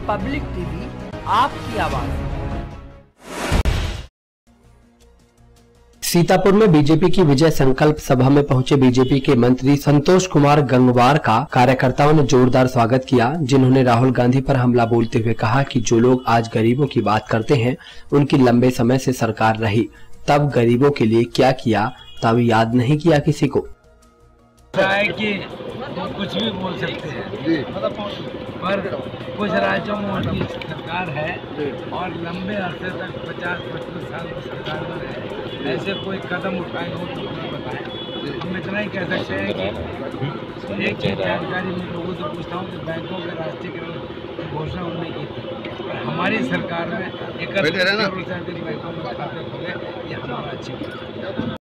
Public TV, आपकी आवाज। सीतापुर में बीजेपी की विजय संकल्प सभा में पहुंचे बीजेपी के मंत्री संतोष कुमार गंगवार का कार्यकर्ताओं ने जोरदार स्वागत किया, जिन्होंने राहुल गांधी पर हमला बोलते हुए कहा कि जो लोग आज गरीबों की बात करते हैं, उनकी लंबे समय से सरकार रही, तब गरीबों के लिए क्या किया तब याद नहीं किया किसी को। कि कुछ भी बोल सकते हैं, पर कुछ राज्यों में उनकी सरकार है और लंबे अरसे तक 50-55 साल की सरकार में है। ऐसे कोई कदम उठाए हो तो हमें बताएं। हम इतना ही कह सकते हैं कि एक चीज जानकारी मैं लोगों से पूछता हूँ कि बैंकों के राष्ट्रीयकरण की घोषणा उन्होंने की थी, पर हमारी सरकार में 31% बैंकों में खाते खुले, ये हमारा अचीवमेंट है।